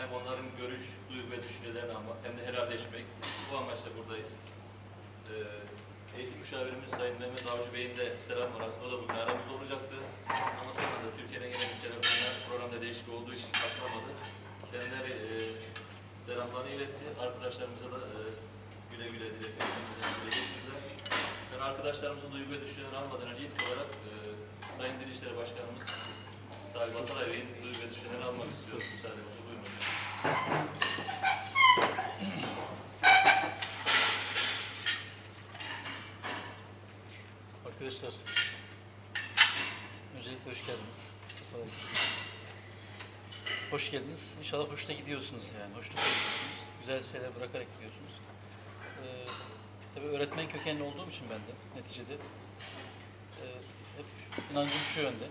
hem onların görüş, duygu ve düşüncelerini almak hem de helalleşmek. Bu amaçla buradayız. Eğitim müşavirimiz Sayın Mehmet Avcı Bey'in de selam var. Aslında o da bugün aramızda olacaktı. Ama sonra da Türkiye'den gelen bir telefonla programda değişik olduğu için katılamadı. Kendileri selamlarını iletti. Arkadaşlarımıza da güle güle dileklerini getirdiler. Ben arkadaşlarımızın duygu ve düşüncelerini almadan önce ilk olarak Sayın Dil İşleri Başkanımız Talip Atalay Bey'in duygu ve düşüncelerini almak istiyorum. Müsaadenizle buyurun hocam. Arkadaşlar, öncelikle hoş geldiniz. Hoş geldiniz. İnşallah hoşta gidiyorsunuz yani. Hoşta gidiyorsunuz. Güzel şeyler bırakarak gidiyorsunuz. Tabii öğretmen kökenli olduğum için ben de neticede hep inancım şu yönde.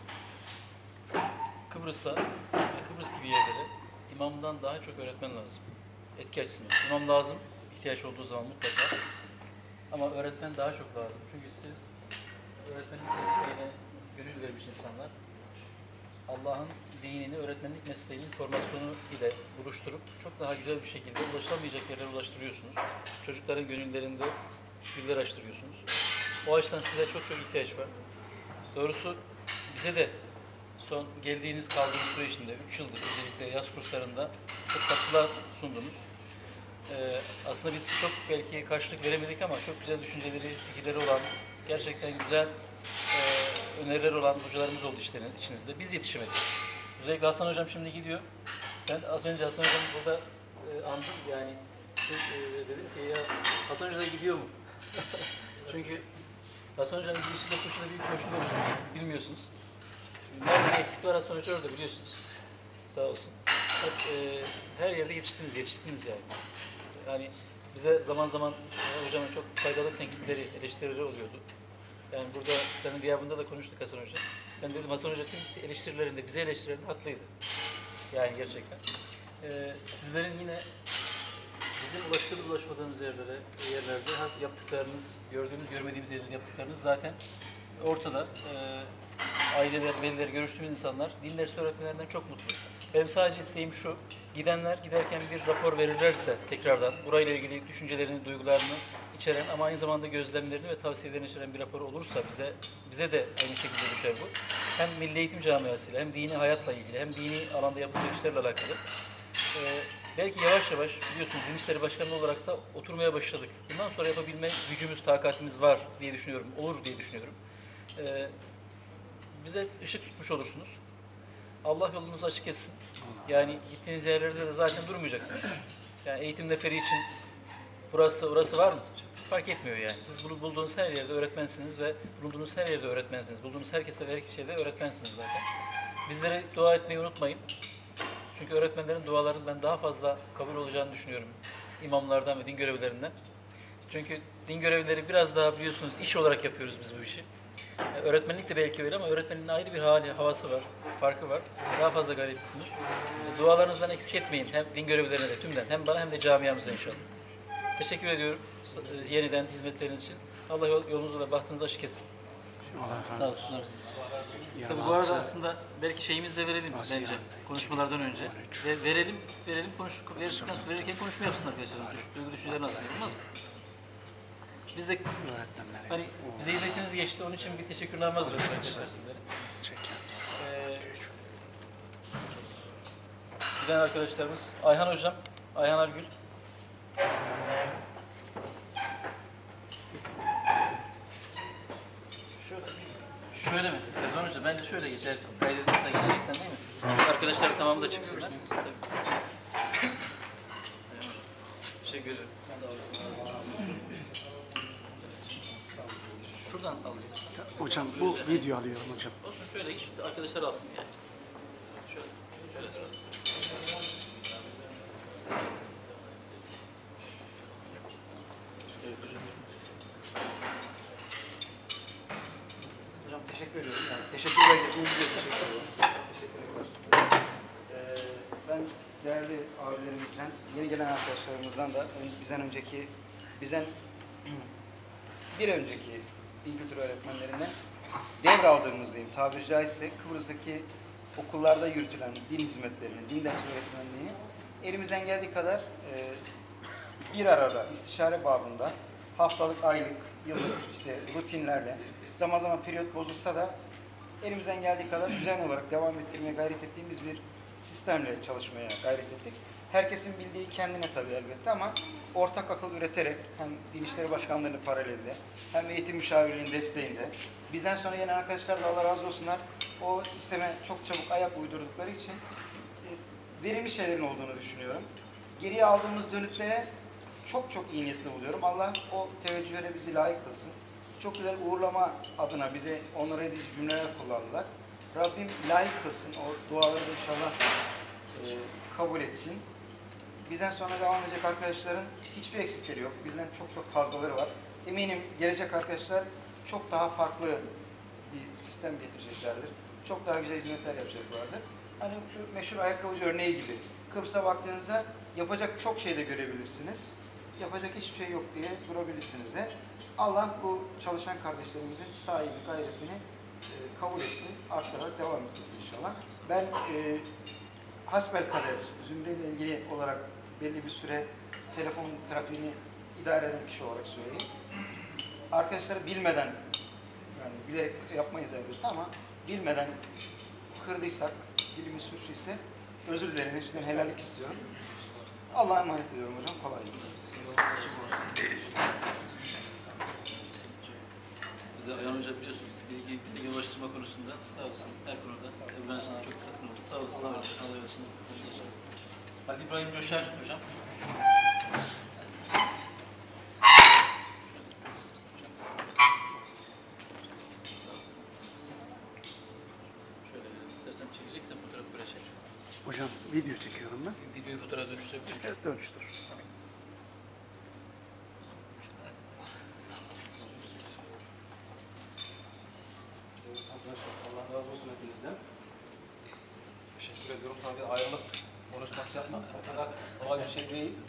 Kıbrıs'a ve Kıbrıs gibi yerlere imamdan daha çok öğretmen lazım. Etki açısından. İmam lazım, ihtiyaç olduğu zaman mutlaka. Ama öğretmen daha çok lazım. Çünkü siz öğretmenlik mesleğine gönül vermiş insanlar, Allah'ın dinini öğretmenlik mesleğinin formasyonu ile buluşturup çok daha güzel bir şekilde ulaşılamayacak yerlere ulaştırıyorsunuz. Çocukların gönüllerinde güller açtırıyorsunuz. O açıdan size çok çok ihtiyaç var. Doğrusu bize de son geldiğiniz kaldığınız süre içinde 3 yıldır özellikle yaz kurslarında çok katkılar sundunuz. Aslında biz çok belki karşılık veremedik ama çok güzel düşünceleri, fikirleri olan, gerçekten güzel öneriler olan hocalarımız oldu içinizde. Biz yetişemedik. Özellikle Hasan Hocam şimdi gidiyor. Ben az önce Hasan Hocam burada andım yani dedim ki ya Hasan Hoca da gidiyor mu? Çünkü Hasan Hoca'nın girişinde koşuda büyük boşluk oluşturacak. Siz bilmiyorsunuz. Nerede bir eksik var Hasan Hoca orada biliyorsunuz. Sağ olsun. Her yerde yetiştiniz yani. Yani bize zaman zaman hocamın çok faydalı tenkitleri, eleştirileri oluyordu. Yani burada senin gıyabında da konuştuk Hasan Hoca. Ben dedim Hasan Hoca tüm eleştirilerinde, bize eleştirilerinde haklıydı. Yani gerçekten. Sizlerin yine bizim ulaşmadığımız yerlerde yaptıklarınız, gördüğümüz, görmediğimiz yerlerde yaptıklarınız zaten ortada. Aileler, veliler, görüştüğümüz insanlar din dersi öğretmenlerinden çok mutlu. Benim sadece isteğim şu, gidenler giderken bir rapor verirlerse tekrardan burayla ilgili düşüncelerini, duygularını içeren ama aynı zamanda gözlemlerini ve tavsiyelerini içeren bir rapor olursa bize de aynı şekilde düşer bu. Hem Milli Eğitim Camiası'yla hem dini hayatla ilgili hem dini alanda yapılacak işlerle alakalı. Belki yavaş yavaş biliyorsunuz Din İşleri Başkanı olarak da oturmaya başladık. Bundan sonra yapabilme gücümüz, takatimiz var diye düşünüyorum, olur diye düşünüyorum. Bize ışık tutmuş olursunuz. Allah yolunuzu açık etsin. Yani gittiğiniz yerlerde de zaten durmayacaksınız. Yani eğitim neferi için orası var mı? Fark etmiyor yani. Siz bulduğunuz her yerde öğretmensiniz ve bulunduğunuz her yerde öğretmensiniz. Bulduğunuz herkese ve her şeyde öğretmensiniz zaten. Bizlere dua etmeyi unutmayın. Çünkü öğretmenlerin dualarının ben daha fazla kabul olacağını düşünüyorum. İmamlardan ve din görevlilerinden. Çünkü din görevlileri biraz daha biliyorsunuz iş olarak yapıyoruz biz bu işi. Öğretmenlik de belki öyle ama öğretmenin ayrı bir hali, havası var, farkı var. Daha fazla gayretlisiniz. Dualarınızdan eksik etmeyin. Hem din görevlilerine de tümden, hem bana hem de camiamıza inşallah. Teşekkür ediyorum yeniden hizmetleriniz için. Allah yolunuzu ve bahtınızı açık etsin. Sağ olsunlar. Tabii bu arada aslında belki şeyimizi de verelim bence konuşmalardan önce. Verelim verirken konuşma yapsın arkadaşlar. Duygu düşüncelerini aslında yapılmaz mı? Biz de hani bize hizmetiniz geçti. Onun için bir teşekkürler hazırladık arkadaşlar sizlere. Giden arkadaşlarımız Ayhan Hocam, Ayhan Argül. Şöyle mi? Erdoğan Hoca bence şöyle geçer. Kaydedilmeden geçeceksen değil mi? Arkadaşlar tamamı da çıksınlar. Teşekkür ederim. Şuradan alırsın. Hocam bu video alıyorum hocam. Olsun şöyle hiç arkadaşlar alsın yani. Şöyle alırsın. Hocam teşekkür ediyorum. Yani teşekkür belgesini biliyorum. Teşekkür ederim. Teşekkürler. Ben değerli abilerimizden, yeni gelen arkadaşlarımızdan da bizden bir önceki din kültürü öğretmenlerinden devraldığımızdayım. Tabiri caizse Kıbrıs'taki okullarda yürütülen din hizmetlerini, din ders öğretmenliğini elimizden geldiği kadar bir arada, istişare babında, haftalık, aylık, yıllık işte rutinlerle, zaman zaman periyot bozulsa da elimizden geldiği kadar düzenli olarak devam ettirmeye gayret ettiğimiz bir sistemle çalışmaya gayret ettik. Herkesin bildiği kendine tabii elbette ama ortak akıl üreterek hem Din İşleri Başkanlığı'nın paralelinde hem eğitim müşavirliğinin desteğinde bizden sonra yeni arkadaşlar da Allah razı olsunlar o sisteme çok çabuk ayak uydurdukları için verimli şeylerin olduğunu düşünüyorum. Geriye aldığımız dönütlere çok çok iyi niyetli buluyorum. Allah o teveccühlere bizi layık kılsın. Çok güzel uğurlama adına bize onur edici cümleler kullandılar. Rabbim layık kılsın. O duaları da inşallah kabul etsin. Bizden sonra devam edecek arkadaşların hiçbir eksikleri yok. Bizden çok çok fazlaları var. Eminim gelecek arkadaşlar çok daha farklı bir sistem getireceklerdir. Çok daha güzel hizmetler yapacaklardır. Hani şu meşhur ayakkabıcı örneği gibi. Kıbrıs'a baktığınızda yapacak çok şey de görebilirsiniz. Yapacak hiçbir şey yok diye durabilirsiniz de. Allah bu çalışan kardeşlerimizin sahibi gayretini kabul etsin, artarak devam etsin inşallah. Ben hasbelkader Zümre ile ilgili olarak belli bir süre telefon trafiğini idare eden kişi olarak söyleyeyim. Arkadaşlar bilmeden, yani bilerek yapmayız elbette ama bilmeden kırdıysak, dilimiz suçluysa özür dilerim, hepsinden helallik istiyorum. Allah'a emanet ediyorum hocam, kolay gelsin. Bize Ayhan Hoca biliyorsunuz bilgi ulaştırma konusunda sağ olsun her konuda ben sana çok katkın oldu. Sağ olsun. Allah olsun. Ali İbrahim Coşar hocam. Şöyle istersen çekeceksen fotoğraf böyle çek. Hocam video çekiyorum ben. Videoyu fotoğrafa dönüştürebilir miyim? Evet, dönüştürürüz. Arkadaşlar Allah razı olsun hepinizden. Teşekkür ediyorum. Tabii ayrılık konuşması yapmak o kadar kolay bir şey değil.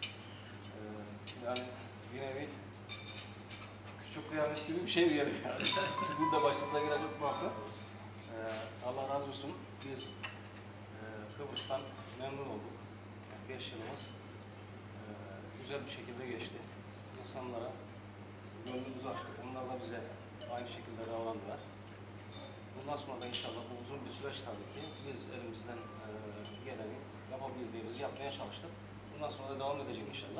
Yani bir nevi küçük kıyamet gibi bir şey diyelim yani. Sizin de başınıza gelecek muhakkak. Allah razı olsun. Biz Kıbrıs'tan memnun olduk. 5 yılımız güzel bir şekilde geçti. İnsanlara gönlümüzü açtık. Onlar da bize aynı şekilde davrandılar. Bundan sonra da inşallah bu uzun bir süreç tabii ki biz elimizden geleni yapabildiğimizi yapmaya çalıştık. Bundan sonra da devam edecek inşallah.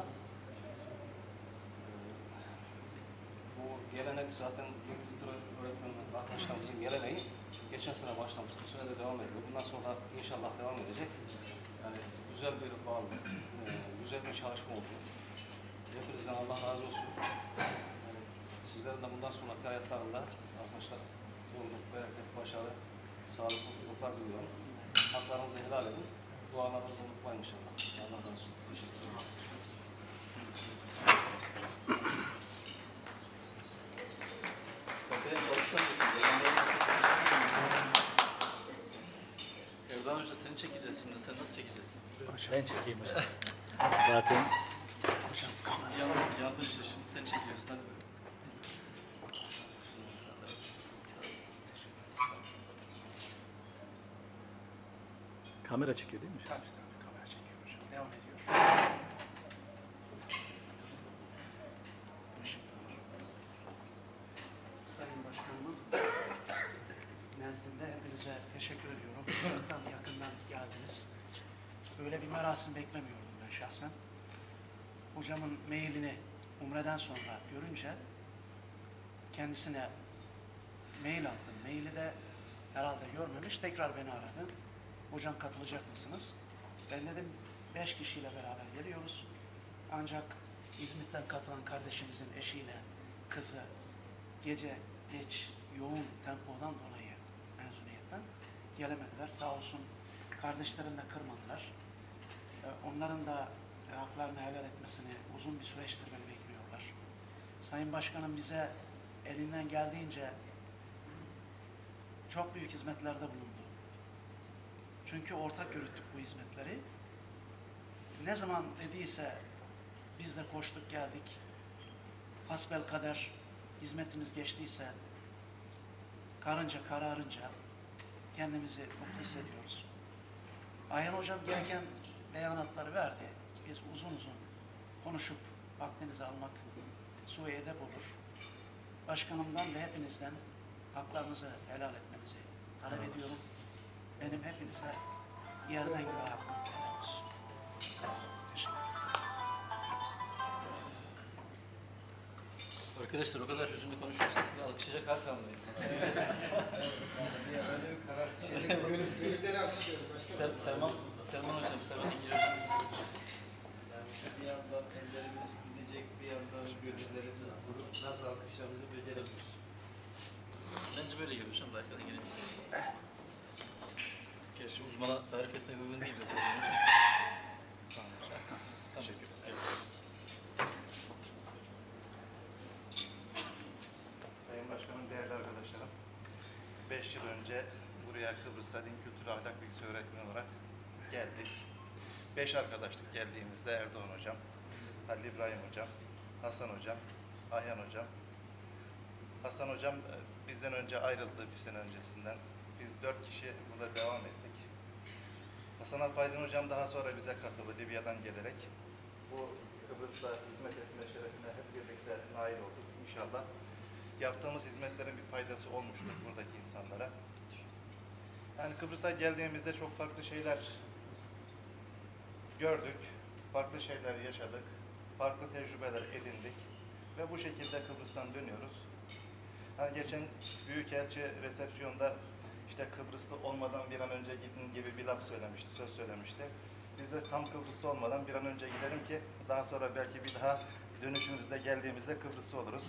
Bu gelenek zaten kültür öğretmen arkadaşlarımızın geleneği geçen sene başlamıştı. Bu sene de devam ediyor. Bundan sonra inşallah devam edecek. Yani güzel bir bağlı, güzel bir çalışma oldu. Hepinizden Allah razı olsun. Yani sizlerin de bundan sonraki hayatlarında arkadaşlar bolluk, bereket, başarı, sağlık, mutluluklar diliyorum. Haklarınızı helal edin. Dualarınızı unutmayın inşallah. Allah razı olsun. Teşekkür ederim. Bakaya çalışsan Erdoğan Hoca seni çekeceğiz şimdi. Sen nasıl çekeceksin? Ben çekeyim hocam. Zaten yandı işte şimdi sen çekiyorsun hadi. Kamera çekiyor değil mi? Tabii kamera çekiyor hocam. Devam ediyor. Sayın Başkanım, nezdinde hepinize teşekkür ediyorum. Uzaktan yakından geldiniz. Böyle bir merasim beklemiyordum ben şahsen. Hocamın mailini Umre'den sonra görünce kendisine mail attım. Maili de herhalde görmemiş. Tekrar beni aradı. Hocam katılacak mısınız? Ben dedim 5 kişiyle beraber geliyoruz. Ancak İzmit'ten katılan kardeşimizin eşiyle kızı gece geç yoğun tempodan dolayı mezuniyetten gelemediler. Sağ olsun kardeşlerim de kırmadılar. Onların da haklarını helal etmesini uzun bir süreçtir beni bekliyorlar. Sayın Başkanım bize elinden geldiğince çok büyük hizmetlerde bulundu. Çünkü ortak yürüttük bu hizmetleri. Ne zaman dediyse biz de koştuk geldik. Hasbelkader hizmetimiz geçtiyse karınca kararınca kendimizi mutlu hissediyoruz. Ayhan Hocam gereken beyanatları verdi. Biz uzun uzun konuşup vaktinizi almak suyu edep olur. Başkanımdan ve hepinizden haklarınızı helal etmenizi talep ediyorum. Benim hepinize yerden göğe hakkım helal olsun. Teşekkür ederim. Arkadaşlar o kadar hüzünlü konuşuyorsunuz ki alkışlayacak hal kalmadı insana. Öyle bir karar. Gönülleri alkışlıyorum. Selman Hocam, Selman İngil Hocam. Yani bir yandan ellerimiz gidecek, bir yandan gönüllerimiz vurup nasıl alkışlarımızı beceremiyoruz. Bence böyle geliyor hocam da arkadan gelince. Gerçi uzmana tarif etmek uygun değil mesela. Sağ olun hocam. Teşekkür ederim. Sayın Başkanım, değerli arkadaşlarım, 5 yıl önce buraya Kıbrıs'a din kültürü ahlak bilgisi öğretmeni olarak geldik. 5 arkadaşlık geldiğimizde Erdoğan Hocam, Halil İbrahim Hocam, Hasan Hocam, Ayhan Hocam. Hasan Hocam bizden önce ayrıldı bir sene öncesinden. Biz 4 kişi burada devam ettik. Hasan Alpaydın Hocam daha sonra bize katıldı Libya'dan gelerek. Bu Kıbrıs'ta hizmet etme şerefine hep birlikte nail olduk inşallah. Yaptığımız hizmetlerin bir faydası olmuştur buradaki insanlara. Yani Kıbrıs'a geldiğimizde çok farklı şeyler gördük, farklı şeyler yaşadık, farklı tecrübeler edindik ve bu şekilde Kıbrıs'tan dönüyoruz. Yani geçen Büyükelçi resepsiyonda işte Kıbrıslı olmadan bir an önce gidin gibi bir laf söylemişti, söz söylemişti. Biz de tam Kıbrıslı olmadan bir an önce gidelim ki daha sonra belki bir daha dönüşümüzde geldiğimizde Kıbrıslı oluruz.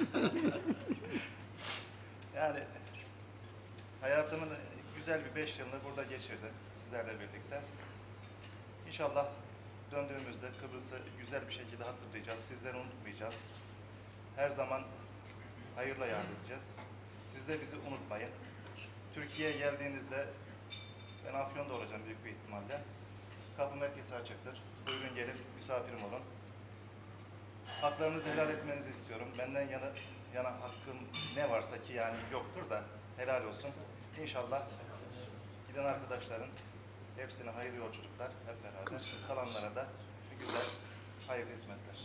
Yani hayatımın güzel bir 5 yılını burada geçirdim sizlerle birlikte. İnşallah döndüğümüzde Kıbrıs'ı güzel bir şekilde hatırlayacağız, sizleri unutmayacağız. Her zaman hayırla yad edeceğiz. Siz de bizi unutmayın. Türkiye'ye geldiğinizde ben Afyon'da olacağım büyük bir ihtimalle. Kapım herkese açıktır. Buyurun gelin, misafirim olun. Haklarınızı helal etmenizi istiyorum. Benden yana hakkım ne varsa ki yani yoktur da helal olsun. İnşallah giden arkadaşların hepsine hayırlı yolculuklar hep beraber. Kalanlara da güzel hayırlı hizmetler.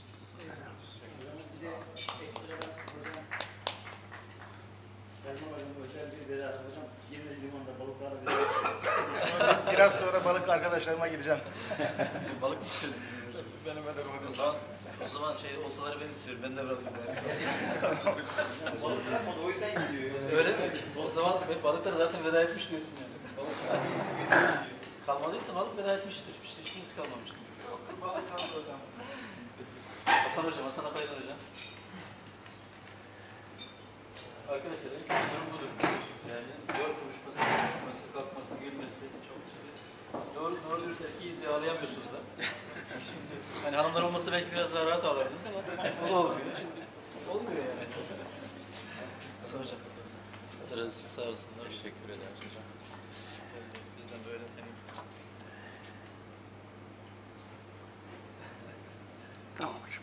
Selman Hocam özel bir veda hocam. Yine limanda balıklar veda. Biraz sonra balık arkadaşlarıma gideceğim. Balık tutuyor. Benim öyle O zaman, oltaları ben istiyorum. Ben de balık O yüzden gidiyor. Öyle mi? O zaman balıklar zaten veda etmiş diyorsun yani. Kalmadıysa balık veda etmiştir. Hiçbirisi kalmamıştır. Balık kaldı hocam. Hasan Hocam, Hasan Apaydın Hocam. Arkadaşlar en kötü durum budur. Yani yol konuşması, konuşması, kalkması, gülmesi çok şey. Doğru dürüst erkeğiz diye ağlayamıyorsunuz da. Şimdi hani hanımlar olmasa belki biraz daha rahat ağlardınız ama o da olmuyor. Şimdi olmuyor yani. Hasan Hocam. Sağ olasınlar. Teşekkür ederim hocam. Bizden böyle hani Tamam hocam.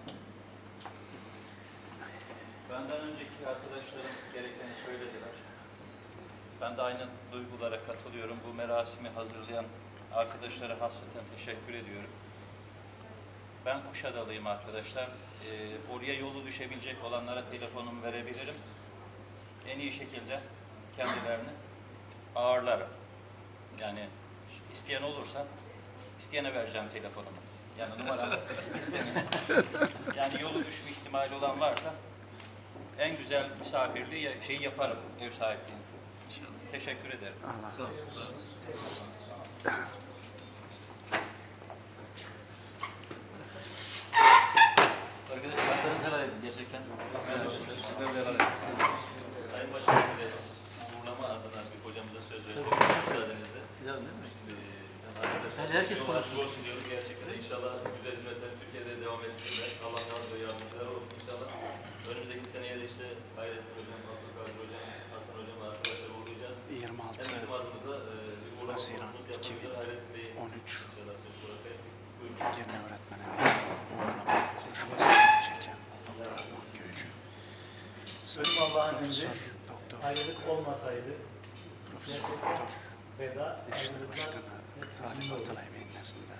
benden önceki arkadaşlarım gerekeni söylediler. Ben de aynı duygulara katılıyorum. Bu merasimi hazırlayan arkadaşlara hasreten teşekkür ediyorum. Ben Kuşadalıyım arkadaşlar. Oraya yolu düşebilecek olanlara telefonumu verebilirim. En iyi şekilde kendilerini ağırlarım. Yani isteyen olursa isteyene vereceğim telefonumu. Yani numaram isteyene. Yani yolu düşme ihtimali olan varsa en güzel misafirliği şeyi yaparım, ev sahipliğini. Teşekkür ederim. Sağ olun. Arkadaşlar haklarınızı helal edin. Gerçekten helal olsun. Sayın Başkanım, bir de uğurlama adına bir hocamıza söz versek müsaadenizle. Güzel değil mi? Arkadaşlar, Herkes konuşsun. olsun diyoruz gerçekten. İnşallah güzel hizmetler Türkiye'de devam ettirirler. Allah razı ve yardımcılar olsun inşallah. Önümüzdeki seneye de işte Hayrettin Hocam, Abdülkadir Hocam, Hasan Hocam arkadaşlar uğurlayacağız. 26 Hem bizim adımıza bir uğurlama Haziran konuşması yapıyoruz. Hayrettin Bey'i 2013 inşallah söz bırakayım. Buyurun. Girne öğretmeni ve uğurlama konuşması çeken Doktor Erdoğan Köycü. Ölüm Allah'ın Profesör emri. Doktor Ayrılık olmasaydı Profesör Doktor Dışişleri Başkanı Talip Atalay Bey'in nezdinde